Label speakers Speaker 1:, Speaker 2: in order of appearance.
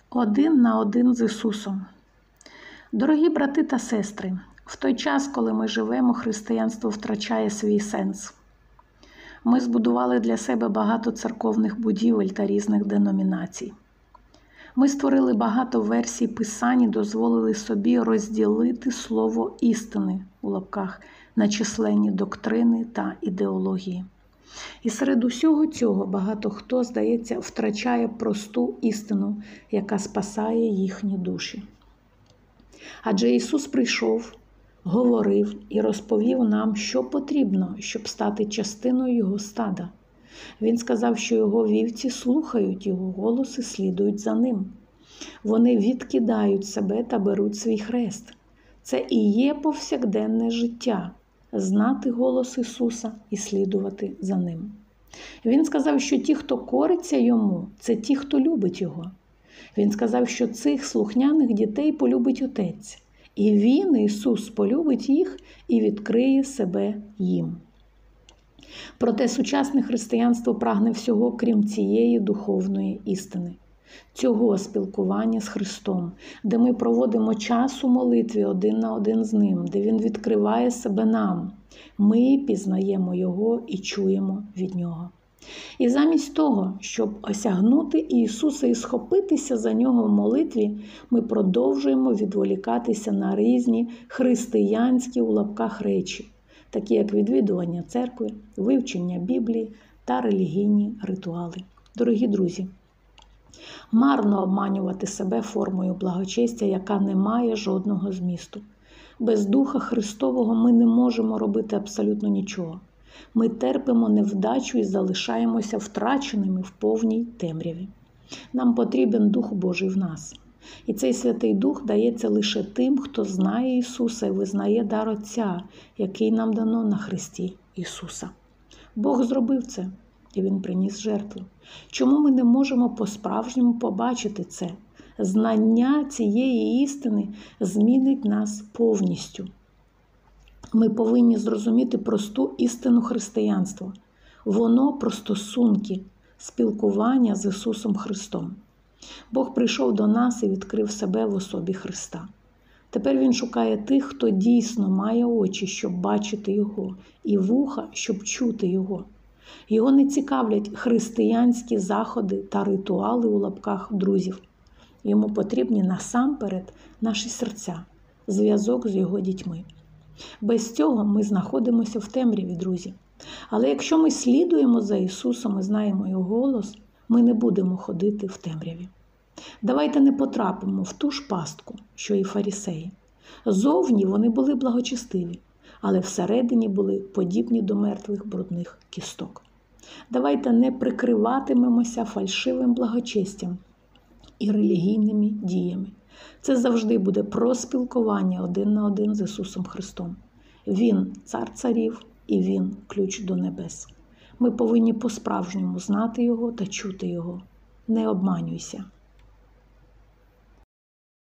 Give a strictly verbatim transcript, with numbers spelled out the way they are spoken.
Speaker 1: Один на один з Ісусом. Дорогі брати та сестри, в той час, коли ми живемо, християнство втрачає свій сенс. Ми збудували для себе багато церковних будівель та різних деномінацій. Ми створили багато версій Писань і дозволили собі розділити слово істини у лапках на численні доктрини та ідеології. І серед усього цього багато хто, здається, втрачає просту істину, яка спасає їхні душі. Адже Ісус прийшов, говорив і розповів нам, що потрібно, щоб стати частиною Його стада. Він сказав, що Його вівці слухають Його голос і слідують за Ним. Вони відкидають себе та беруть свій хрест. Це і є повсякденне життя – знати голос Ісуса і слідувати за Ним. Він сказав, що ті, хто кориться Йому, це ті, хто любить Його. Він сказав, що цих слухняних дітей полюбить Отець. І Він, Ісус, полюбить їх і відкриє себе їм. Проте сучасне християнство прагне всього, крім цієї духовної істини. Цього спілкування з Христом, де ми проводимо час у молитві один на один з Ним, де Він відкриває себе нам. Ми пізнаємо Його і чуємо від Нього. І замість того, щоб осягнути Ісуса і схопитися за Нього в молитві, ми продовжуємо відволікатися на різні християнські у лапках речі, такі як відвідування церкви, вивчення Біблії та релігійні ритуали. Дорогі друзі, марно обманювати себе формою благочестя, яка не має жодного змісту. Без Духа Христового ми не можемо робити абсолютно нічого. Ми терпимо невдачу і залишаємося втраченими в повній темряві. Нам потрібен Дух Божий в нас. І цей Святий Дух дається лише тим, хто знає Ісуса і визнає дар Отця, який нам дано на Христі Ісуса. Бог зробив це, і Він приніс жертву. Чому ми не можемо по-справжньому побачити це? Знання цієї істини змінить нас повністю. Ми повинні зрозуміти просту істину християнства. Воно про стосунки, спілкування з Ісусом Христом. Бог прийшов до нас і відкрив себе в особі Христа. Тепер Він шукає тих, хто дійсно має очі, щоб бачити Його, і вуха, щоб чути Його. Його не цікавлять християнські заходи та ритуали у лапках друзів. Йому потрібні насамперед наші серця, зв'язок з Його дітьми. Без цього ми знаходимося в темряві, друзі. Але якщо ми слідуємо за Ісусом і знаємо Його голос, ми не будемо ходити в темряві. Давайте не потрапимо в ту ж пастку, що і фарисеї. Зовні вони були благочестиві, але всередині були подібні до мертвих брудних кісток. Давайте не прикриватимемося фальшивим благочестям і релігійними діями. Це завжди буде про спілкування один на один з Ісусом Христом. Він – цар царів і Він – ключ до небес. Ми повинні по-справжньому знати Його та чути Його. Не обманюйся.